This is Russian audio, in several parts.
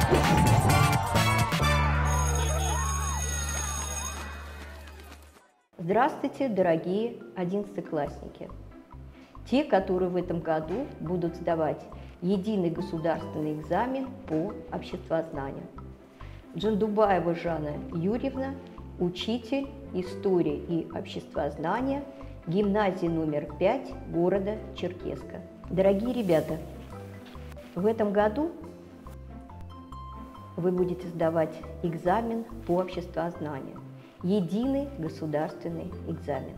Здравствуйте, дорогие одиннадцатиклассники! Те, которые в этом году будут сдавать единый государственный экзамен по обществознанию. Джандубаева Жанна Юрьевна, учитель истории и обществознания гимназии номер 5 города Черкесска. Дорогие ребята, в этом году вы будете сдавать экзамен по обществознанию. Единый государственный экзамен.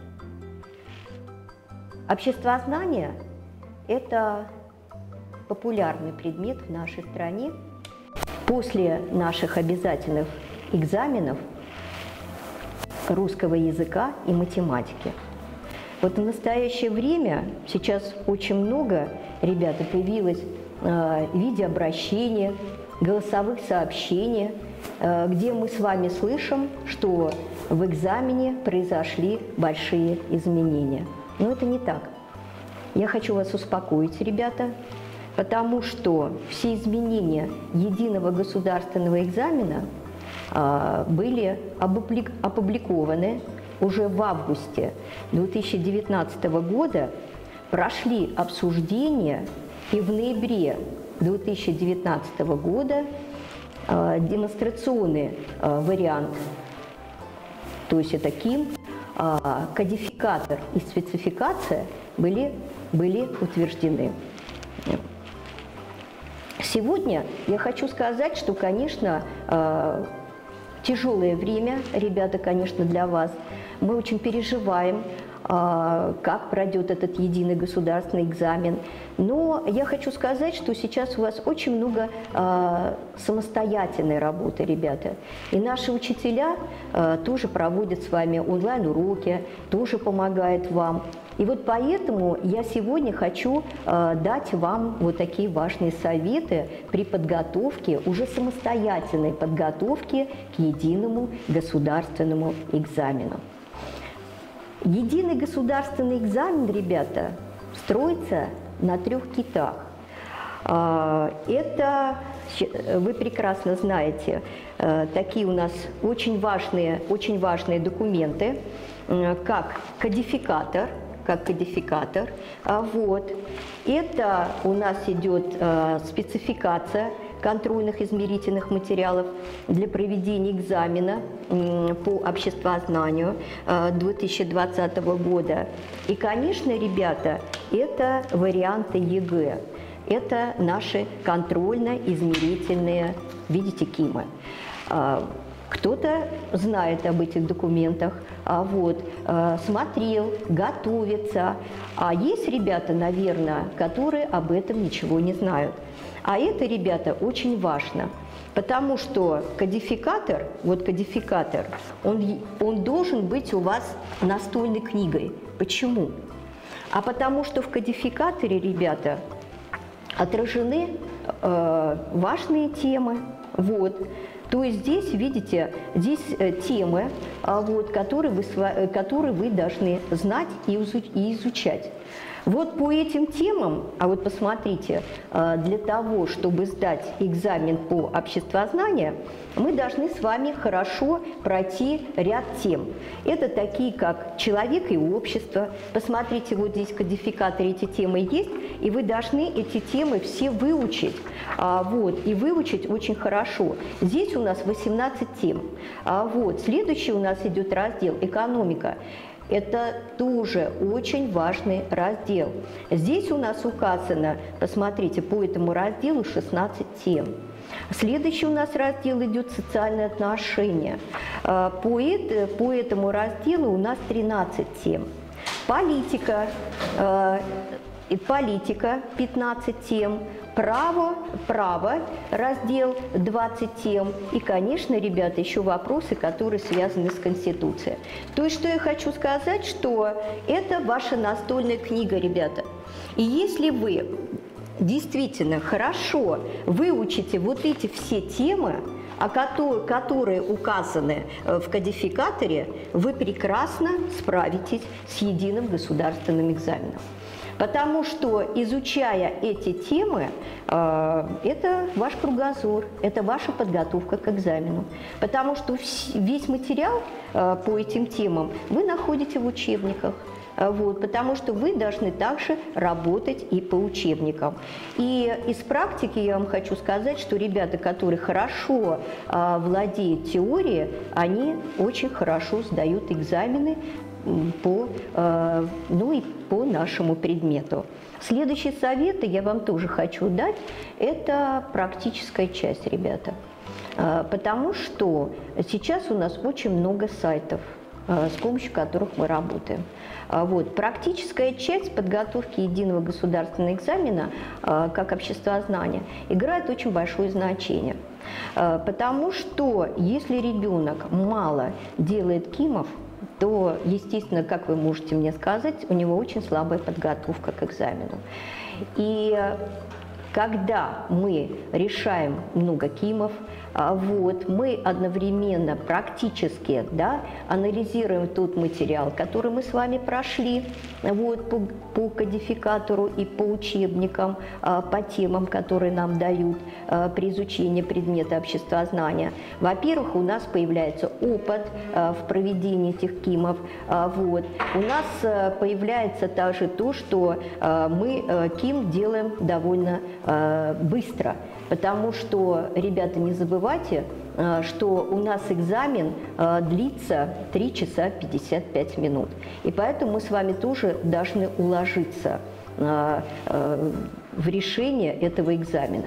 Обществознание – это популярный предмет в нашей стране. После наших обязательных экзаменов русского языка и математики. Вот в настоящее время сейчас очень много, ребята, появилось видеообращения, голосовых сообщений, где мы с вами слышим, что в экзамене произошли большие изменения. Но это не так. Я хочу вас успокоить, ребята, потому что все изменения единого государственного экзамена были опубликованы уже в августе 2019 года, прошли обсуждение, и в ноябре 2019 года демонстрационный вариант, то есть это КИМ, кодификатор и спецификация были утверждены. Сегодня я хочу сказать, что, конечно, тяжелое время, ребята, конечно, для вас. Мы очень переживаем, как пройдет этот единый государственный экзамен. Но я хочу сказать, что сейчас у вас очень много самостоятельной работы, ребята. И наши учителя тоже проводят с вами онлайн-уроки, тоже помогают вам. И вот поэтому я сегодня хочу дать вам вот такие важные советы при подготовке, уже самостоятельной подготовке к единому государственному экзамену. Единый государственный экзамен, ребята, строится на 3 китах. Это, вы прекрасно знаете, такие у нас очень важные документы, как кодификатор. Вот. Это у нас идет спецификация контрольных измерительных материалов для проведения экзамена по обществознанию 2020 года. И, конечно, ребята, это варианты ЕГЭ. Это наши контрольно-измерительные, видите, КИМы. Кто-то знает об этих документах, смотрел, готовится. А есть ребята, наверное, которые об этом ничего не знают. А это, ребята, очень важно, потому что кодификатор, он должен быть у вас настольной книгой. Почему? А потому что в кодификаторе, ребята, отражены важные темы. Вот. То есть здесь, видите, здесь темы, которые вы должны знать и изучать. Вот по этим темам, посмотрите, для того, чтобы сдать экзамен по обществознанию, мы должны с вами хорошо пройти ряд тем. Это такие, как человек и общество. Посмотрите, вот здесь в кодификаторе эти темы есть, и вы должны эти темы все выучить. И выучить очень хорошо. Здесь у нас 18 тем. Следующий у нас идет раздел «Экономика». Это тоже очень важный раздел. Здесь у нас указано, посмотрите, по этому разделу 16 тем. Следующий у нас раздел идет «Социальные отношения». По этому разделу у нас 13 тем. Политика 15 тем. Право, раздел 20 тем. И, конечно, ребята, еще вопросы, которые связаны с Конституцией. То есть, что я хочу сказать, что это ваша настольная книга, ребята. И если вы действительно хорошо выучите вот эти все темы, которые указаны в кодификаторе, вы прекрасно справитесь с единым государственным экзаменом. Потому что, изучая эти темы, это ваш кругозор, это ваша подготовка к экзамену. Потому что весь материал по этим темам вы находите в учебниках. Вот, потому что вы должны также работать и по учебникам. И из практики я вам хочу сказать, что ребята, которые хорошо владеют теорией, они очень хорошо сдают экзамены ну и по нашему предмету. Следующие советы я вам тоже хочу дать. Это практическая часть, ребята. Потому что сейчас у нас очень много сайтов, с помощью которых мы работаем. Вот. Практическая часть подготовки единого государственного экзамена, как обществознание, играет очень большое значение. Потому что если ребенок мало делает КИМов, то, естественно, как вы можете мне сказать, у него очень слабая подготовка к экзамену. И когда мы решаем много КИМов, вот, мы одновременно практически, да, анализируем тот материал, который мы с вами прошли, вот, по кодификатору и по учебникам, по темам, которые нам дают при изучении предмета обществознания. Во-первых, у нас появляется опыт в проведении этих КИМов. Вот. У нас появляется также то, что мы КИМ делаем довольно быстро. Потому что, ребята, не забывайте, что у нас экзамен длится 3 часа 55 минут. И поэтому мы с вами тоже должны уложиться в решение этого экзамена.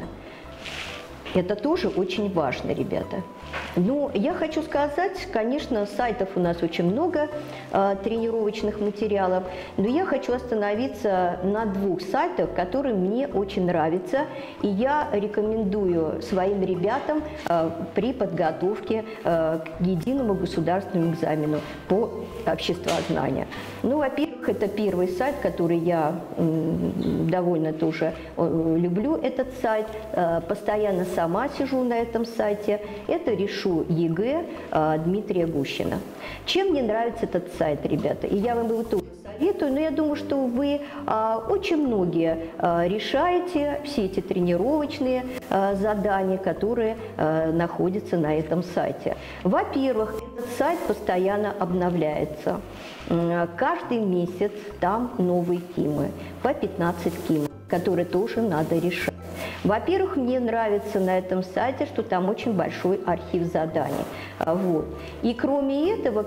Это тоже очень важно, ребята. Ну, я хочу сказать, конечно, сайтов у нас очень много, тренировочных материалов, но я хочу остановиться на 2 сайтах, которые мне очень нравятся, и я рекомендую своим ребятам при подготовке к единому государственному экзамену по обществознанию. Ну, во-первых, это первый сайт, который я довольно тоже люблю, этот сайт, постоянно сама сижу на этом сайте. Это «Решу ЕГЭ» Дмитрия Гущина. Чем мне нравится этот сайт, ребята? И я вам его тоже советую, но я думаю, что вы очень многие решаете все эти тренировочные задания, которые находятся на этом сайте. Во-первых, этот сайт постоянно обновляется. Каждый месяц там новые КИМы, по 15 КИМов, которые тоже надо решать. Во-первых, мне нравится на этом сайте, что там очень большой архив заданий. Вот. И кроме этого,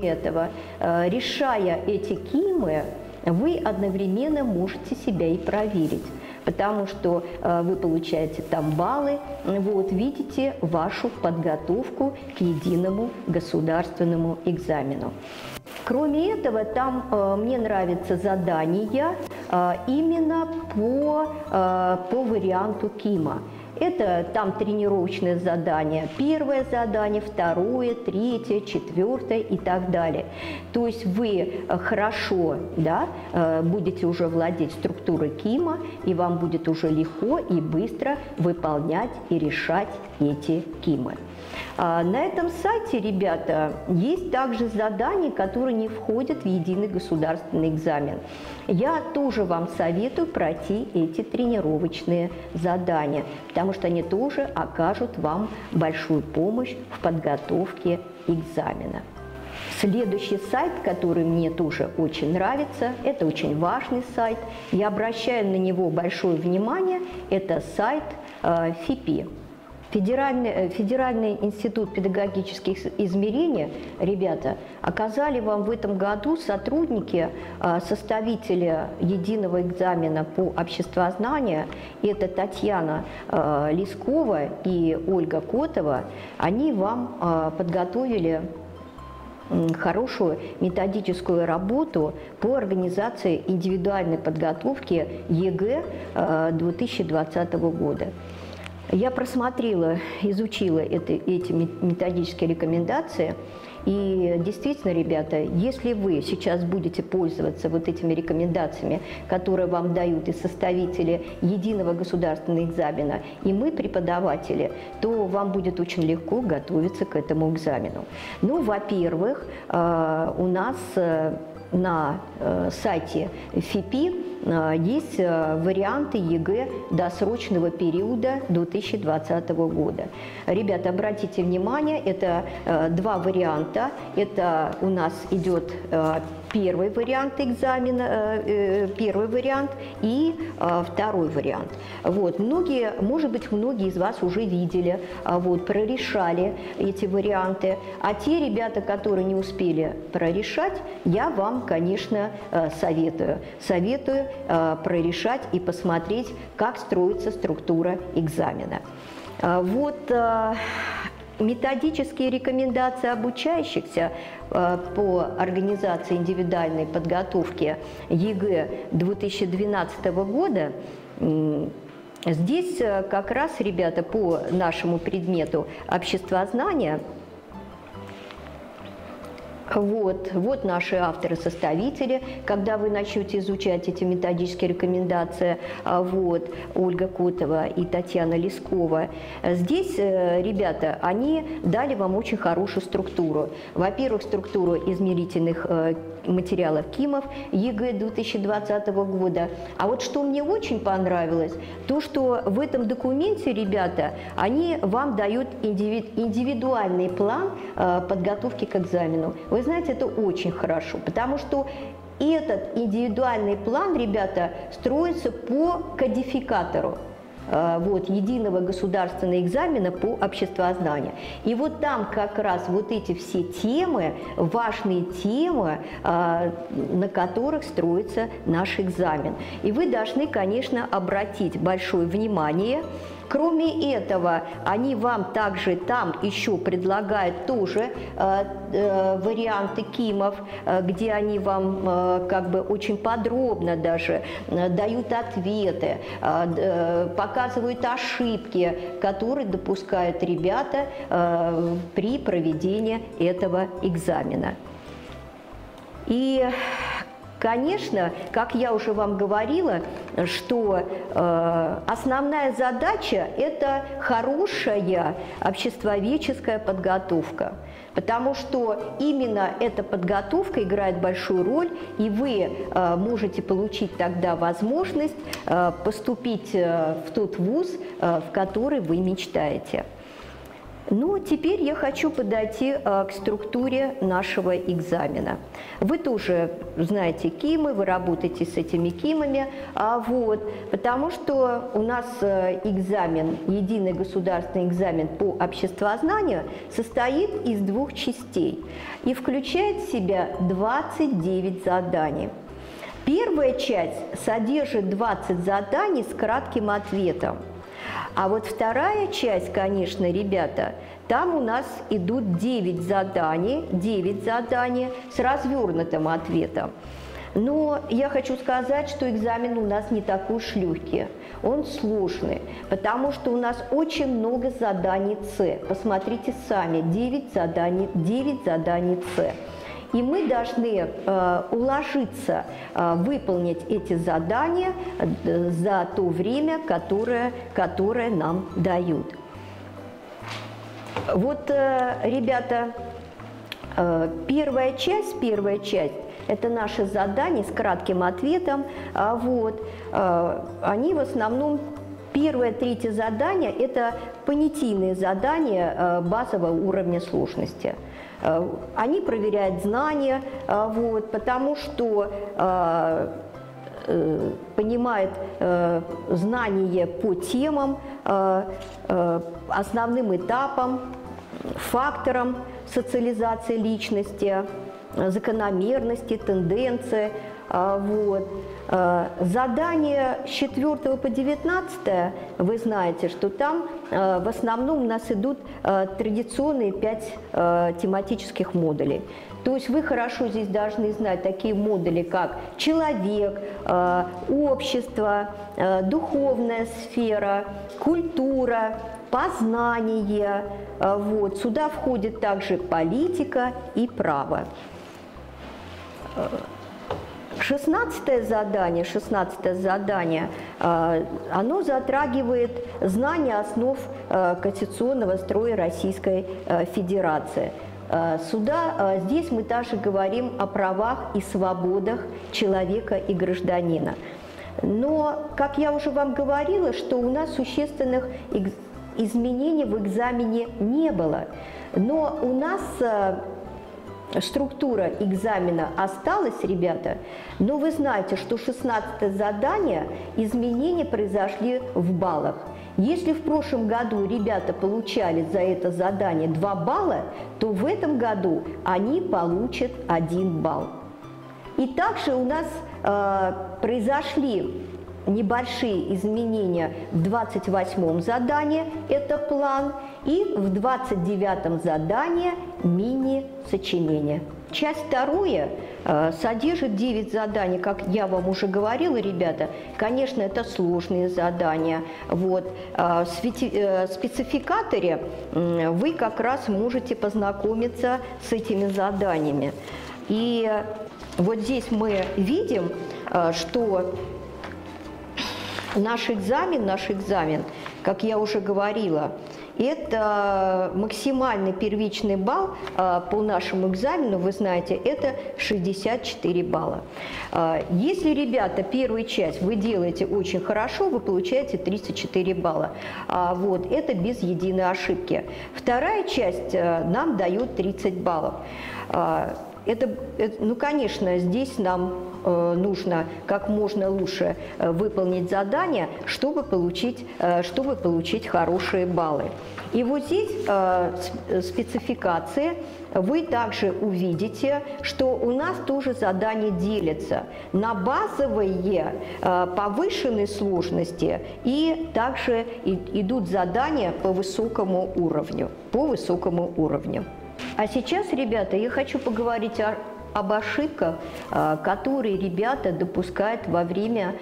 решая эти КИМы, вы одновременно можете себя и проверить. Потому что вы получаете там баллы, вот, видите вашу подготовку к единому государственному экзамену. Кроме этого, там мне нравятся задания именно по варианту КИМа. Это там тренировочное задание, первое задание, второе, третье, четвертое и так далее. То есть вы хорошо, да, будете уже владеть структурой КИМа, и вам будет уже легко и быстро выполнять и решать эти КИМы. На этом сайте, ребята, есть также задания, которые не входят в единый государственный экзамен. Я тоже вам советую пройти эти тренировочные задания, потому что они тоже окажут вам большую помощь в подготовке экзамена. Следующий сайт, который мне тоже очень нравится, это очень важный сайт, я обращаю на него большое внимание, это сайт ФИПИ. Федеральный институт педагогических измерений, ребята, оказали вам в этом году сотрудники, составители единого экзамена по обществознанию, это Татьяна Лескова и Ольга Котова, они вам подготовили хорошую методическую работу по организации индивидуальной подготовки ЕГЭ 2020 года. Я просмотрела, изучила эти методические рекомендации, и действительно, ребята, если вы сейчас будете пользоваться вот этими рекомендациями, которые вам дают и составители единого государственного экзамена, и мы, преподаватели, то вам будет очень легко готовиться к этому экзамену. Ну, во-первых, у нас на сайте ФИПИ есть варианты ЕГЭ досрочного периода 2020 года. Ребята, обратите внимание, это два варианта. Это у нас идет первый вариант экзамена, первый вариант и второй вариант. Вот. Многие, может быть, многие из вас уже видели, вот, прорешали эти варианты. А те ребята, которые не успели прорешать, я вам, конечно, советую. Советую прорешать и посмотреть, как строится структура экзамена. Вот. Методические рекомендации обучающихся по организации индивидуальной подготовки ЕГЭ 2012 года. Здесь как раз, ребята, по нашему предмету обществознания, вот наши авторы-составители, когда вы начнете изучать эти методические рекомендации, вот, Ольга Котова и Татьяна Лескова. Здесь, ребята, они дали вам очень хорошую структуру. Во-первых, структуру измерительных материалов КИМов ЕГЭ 2020 года. А вот что мне очень понравилось, то, что в этом документе, ребята, они вам дают индивидуальный план подготовки к экзамену. Вы знаете, это очень хорошо, потому что этот индивидуальный план, ребята, строится по кодификатору. Вот, единого государственного экзамена по обществознанию. И вот там как раз вот эти все темы, важные темы, на которых строится наш экзамен. И вы должны, конечно, обратить большое внимание. Кроме этого, они вам также там еще предлагают тоже варианты КИМов, где они вам как бы очень подробно даже дают ответы, показывают ошибки, которые допускают ребята при проведении этого экзамена. И, конечно, как я уже вам говорила, что основная задача – это хорошая обществоведческая подготовка, потому что именно эта подготовка играет большую роль, и вы можете получить тогда возможность поступить в тот вуз, в который вы мечтаете. Ну, теперь я хочу подойти к структуре нашего экзамена. Вы тоже знаете КИМы, вы работаете с этими КИМами, вот, потому что у нас экзамен, единый государственный экзамен по обществознанию состоит из двух частей и включает в себя 29 заданий. Первая часть содержит 20 заданий с кратким ответом. А вот вторая часть, конечно, ребята, там у нас идут 9 заданий с развернутым ответом. Но я хочу сказать, что экзамен у нас не такой уж легкий, он сложный, потому что у нас очень много заданий С. Посмотрите сами, 9 заданий С. И мы должны уложиться, выполнить эти задания за то время, которое нам дают. Вот, ребята, первая часть – это наши задания с кратким ответом. Вот, они в основном, первое, третье задание – это понятийные задания базового уровня сложности. Они проверяют знания, вот, потому что понимают знания по темам, основным этапам, факторам социализации личности, закономерности, тенденции. Вот. Задания с 4 по 19, вы знаете, что там в основном у нас идут традиционные 5 тематических модулей. То есть вы хорошо здесь должны знать такие модули, как человек, общество, духовная сфера, культура, познание. Вот. Сюда входит также политика и право. 16 задание, оно затрагивает знание основ конституционного строя Российской Федерации. Здесь мы также говорим о правах и свободах человека и гражданина. Но, как я уже вам говорила, что у нас существенных изменений в экзамене не было. Но у нас структура экзамена осталась, ребята, но вы знаете, что 16-е задание, изменения произошли в баллах. Если в прошлом году ребята получали за это задание 2 балла, то в этом году они получат 1 балл. И также у нас произошли небольшие изменения в 28-м задании, это план, и в 29-м задании мини-сочинение. Часть вторая содержит 9 заданий, как я вам уже говорила, ребята. Конечно, это сложные задания. Вот. В спецификаторе вы как раз можете познакомиться с этими заданиями. И вот здесь мы видим, что наш экзамен, как я уже говорила, это максимальный первичный балл по нашему экзамену, вы знаете, это 64 балла. Если, ребята, первую часть вы делаете очень хорошо, вы получаете 34 балла. Вот, это без единой ошибки. Вторая часть нам дает 30 баллов. Ну, конечно, здесь нам нужно как можно лучше выполнить задание, чтобы получить хорошие баллы. И вот здесь спецификации вы также увидите, что у нас тоже задания делятся на базовые, повышенной сложности, и также идут задания по высокому уровню. А сейчас, ребята, я хочу поговорить об ошибках, которые ребята допускают во время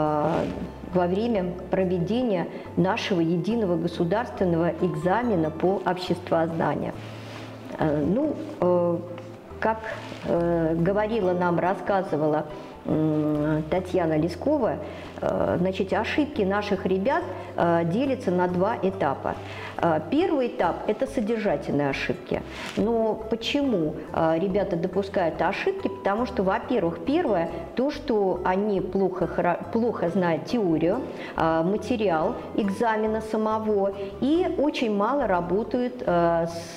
проведения нашего единого государственного экзамена по обществознанию. Ну, как говорила нам, рассказывала Татьяна Лескова, значит, ошибки наших ребят делятся на 2 этапа. Первый этап – это содержательные ошибки. Но почему ребята допускают ошибки? Потому что, во-первых, первое, то, что они плохо знают теорию, материал экзамена самого, и очень мало работают с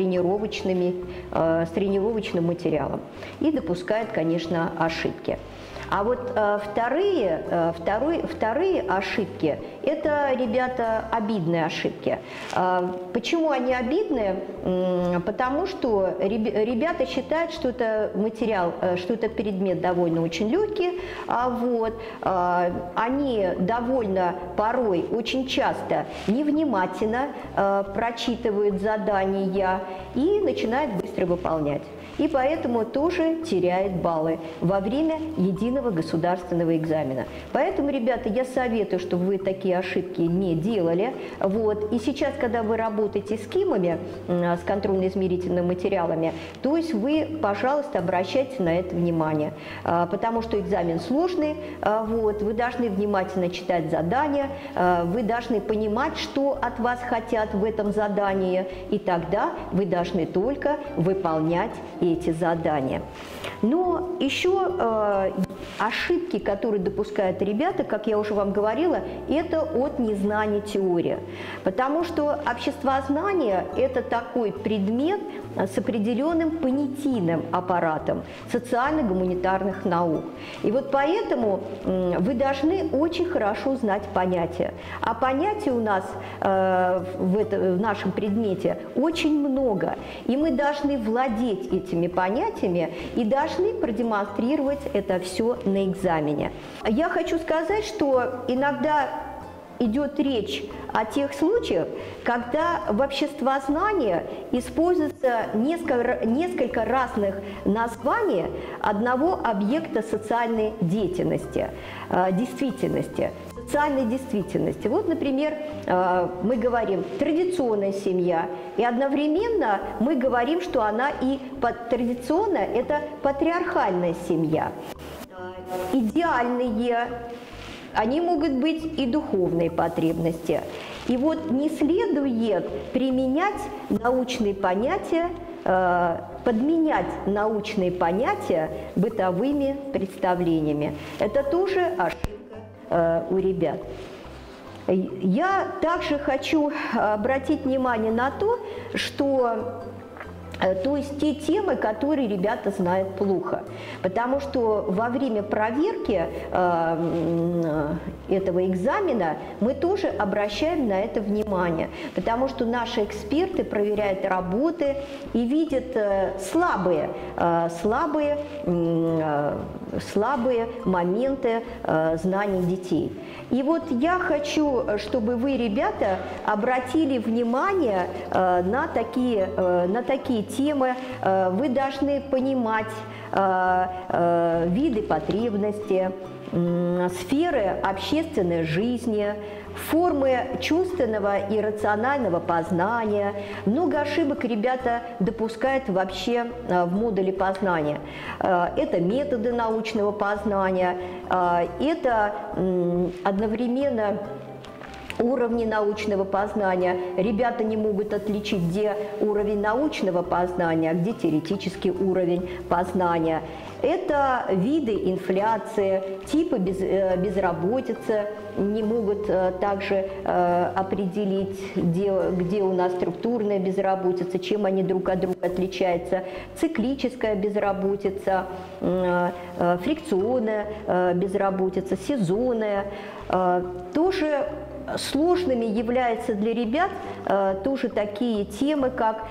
тренировочным материалом. И допускают, конечно, ошибки. А вот вторые ошибки – это, ребята, обидные ошибки. Почему они обидные? Потому что ребята считают, что это материал, что это предмет довольно очень легкий. Они довольно порой, очень часто невнимательно прочитывают задания и начинают быстро выполнять. И поэтому тоже теряет баллы во время единого государственного экзамена. Поэтому, ребята, я советую, чтобы вы такие ошибки не делали. Вот. И сейчас, когда вы работаете с КИМами, с контрольно-измерительными материалами, то есть вы, пожалуйста, обращайте на это внимание, потому что экзамен сложный, вот. Вы должны внимательно читать задания, вы должны понимать, что от вас хотят в этом задании, и тогда вы должны только выполнять эти задания. Но еще ошибки, которые допускают ребята, как я уже вам говорила, это от незнания теории. Потому что обществознание – это такой предмет с определенным понятийным аппаратом социально-гуманитарных наук. И вот поэтому вы должны очень хорошо знать понятия. А понятий у нас в нашем предмете очень много. И мы должны владеть этими понятиями и должны продемонстрировать это все на экзамене. Я хочу сказать, что иногда идет речь о тех случаях, когда в обществознании используется несколько разных названий одного объекта социальной деятельности, социальной действительности. Вот, например, мы говорим «традиционная семья», и одновременно мы говорим, что она и традиционная – это патриархальная семья. Идеальные, они могут быть и духовные потребности. И вот не следует применять научные понятия, подменять научные понятия бытовыми представлениями. Это тоже ошибка у ребят. Я также хочу обратить внимание на то, что то есть те темы, которые ребята знают плохо. Потому что во время проверки этого экзамена мы тоже обращаем на это внимание. Потому что наши эксперты проверяют работы и видят слабые моменты знаний детей. И вот я хочу, чтобы вы, ребята, обратили внимание на такие темы. Вы должны понимать виды потребностей, сферы общественной жизни, формы чувственного и рационального познания. Много ошибок ребята допускают вообще в модуле познания. Это методы научного познания, это одновременно уровни научного познания. Ребята не могут отличить, где уровень научного познания, а где теоретический уровень познания. Это виды инфляции, типы безработицы, не могут также определить, где у нас структурная безработица, чем они друг от друга отличаются, циклическая безработица, фрикционная безработица, сезонная. Тоже сложными являются для ребят тоже такие темы, как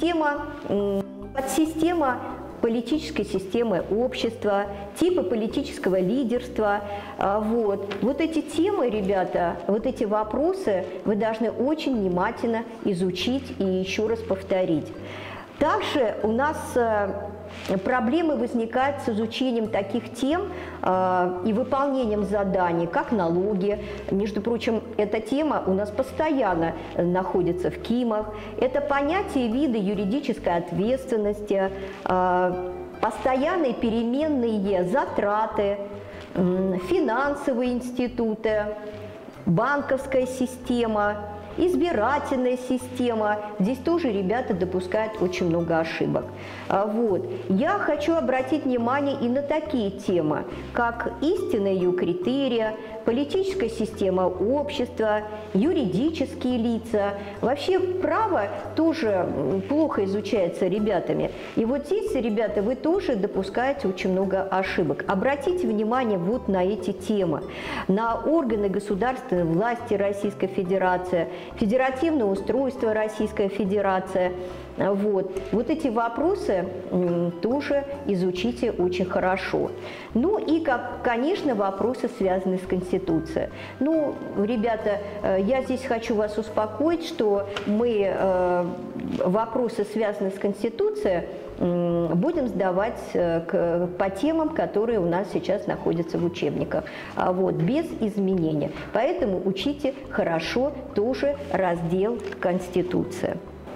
подсистема политической системы общества, типы политического лидерства. Вот эти темы, ребята, вот эти вопросы вы должны очень внимательно изучить и еще раз повторить. Также у нас проблемы возникают с изучением таких тем и выполнением заданий, как налоги. Между прочим, эта тема у нас постоянно находится в КИМах. Это понятие и виды юридической ответственности, постоянные переменные затраты, финансовые институты, банковская система, избирательная система. Здесь тоже ребята допускают очень много ошибок. Я хочу обратить внимание и на такие темы, как истинные ее критерии, политическая система общества, юридические лица. Вообще право тоже плохо изучается ребятами. И вот здесь, ребята, вы тоже допускаете очень много ошибок. Обратите внимание вот на эти темы. На органы государственной власти Российской Федерации, федеративное устройство Российской Федерации. Вот эти вопросы тоже изучите очень хорошо. Ну и, конечно, вопросы, связанные с Конституцией. Ну, ребята, я здесь хочу вас успокоить, что мы вопросы, связанные с Конституцией, будем сдавать по темам, которые у нас сейчас находятся в учебниках, без изменения. Поэтому учите хорошо тоже раздел Конституция.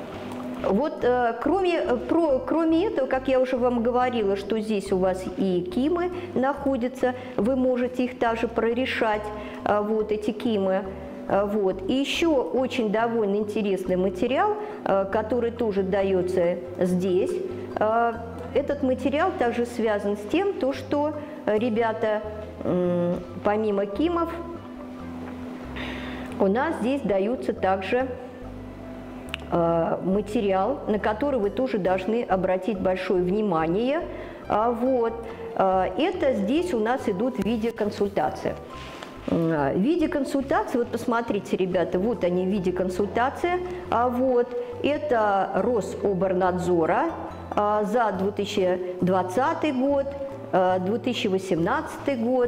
Кроме этого, как я уже вам говорила, что здесь у вас и КИМы находятся, вы можете их также прорешать, эти КИМы. И еще очень довольно интересный материал, который тоже дается здесь. Этот материал также связан с тем, что ребята, помимо КИМов, у нас здесь даются также материал, на который вы тоже должны обратить большое внимание. Это здесь у нас идут видеоконсультации. В виде консультации, посмотрите, ребята, вот они в виде консультации. Это Рособорнадзора за 2020 год, 2018 год,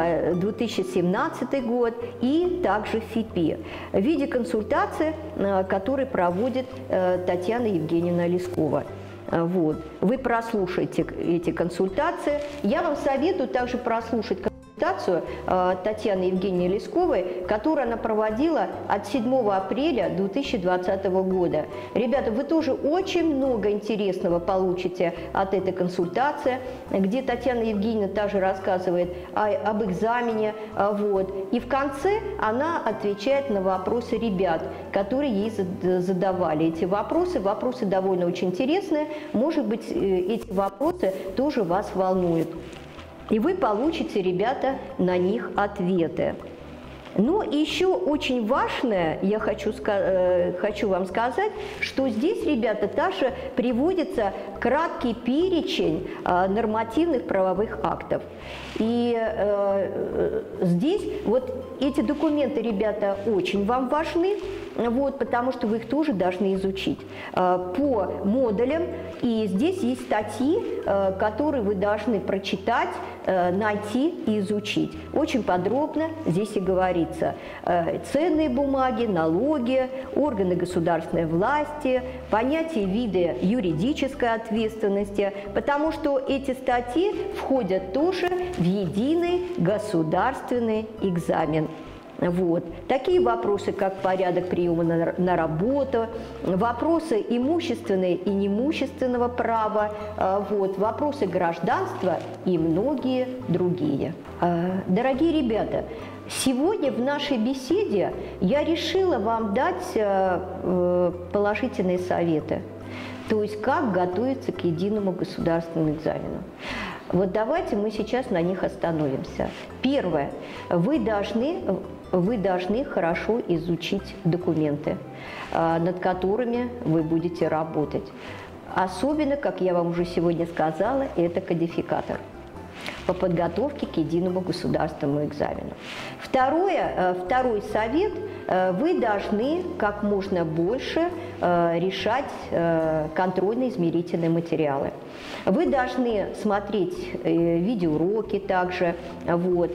2017 год и также ФИПИ. В виде консультации, который проводит Татьяна Евгеньевна Лескова. Вы прослушайте эти консультации. Я вам советую также прослушать консультацию Татьяны Евгеньевны Лесковой, которую она проводила от 7 апреля 2020 года. Ребята, вы тоже очень много интересного получите от этой консультации, где Татьяна Евгеньевна также рассказывает об экзамене. И в конце она отвечает на вопросы ребят, которые ей задавали. Эти вопросы довольно очень интересные. Может быть, эти вопросы тоже вас волнуют. И вы получите, ребята, на них ответы. Но еще очень важное, я хочу вам сказать, что здесь, ребята, также приводится краткий перечень нормативных правовых актов. И здесь вот эти документы, ребята, очень вам важны, вот, потому что вы их тоже должны изучить по модулям. И здесь есть статьи, которые вы должны прочитать, найти и изучить. Очень подробно здесь и говорится. Ценные бумаги, налоги, органы государственной власти, понятие вида юридической ответственности, потому что эти статьи входят тоже в единый государственный экзамен. Вот. Такие вопросы, как порядок приема на работу, вопросы имущественного и неимущественного права, вот, вопросы гражданства и многие другие. Дорогие ребята, сегодня в нашей беседе я решила вам дать положительные советы, то есть как готовиться к единому государственному экзамену. Вот давайте мы сейчас на них остановимся. Первое. Вы должны хорошо изучить документы, над которыми вы будете работать. Особенно, как я вам уже сегодня сказала, это кодификатор по подготовке к единому государственному экзамену. Второй совет. Вы должны как можно больше решать контрольно-измерительные материалы. Вы должны смотреть видеоуроки также, вот,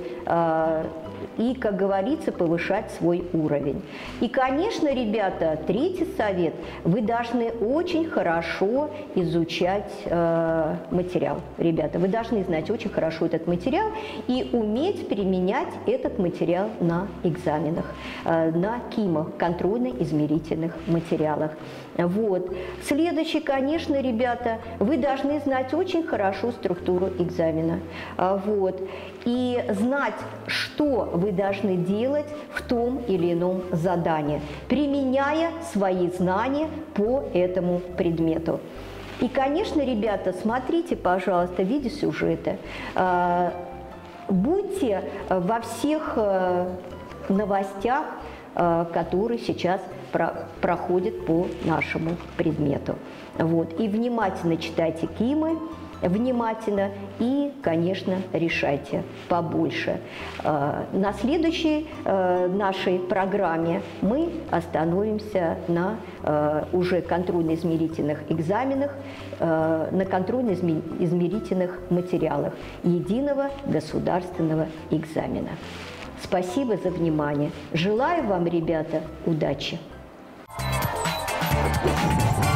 и, как говорится, повышать свой уровень. И, конечно, ребята, третий совет. Вы должны очень хорошо изучать материал. Ребята, вы должны знать очень хорошо этот материал и уметь применять этот материал на экзаменах, на КИМах, контрольно-измерительных материалах. Вот. Следующий, конечно, ребята, вы должны знать очень хорошо структуру экзамена. Вот. И знать, что вы должны делать в том или ином задании, применяя свои знания по этому предмету. И, конечно, ребята, смотрите, пожалуйста, видеосюжеты. Будьте во всех новостях, которые сейчас проходят по нашему предмету. Вот. И внимательно читайте КИМы, внимательно и, конечно, решайте побольше. На следующей нашей программе мы остановимся на уже контрольно-измерительных экзаменах, на контрольно-измерительных материалах единого государственного экзамена. Спасибо за внимание. Желаю вам, ребята, удачи!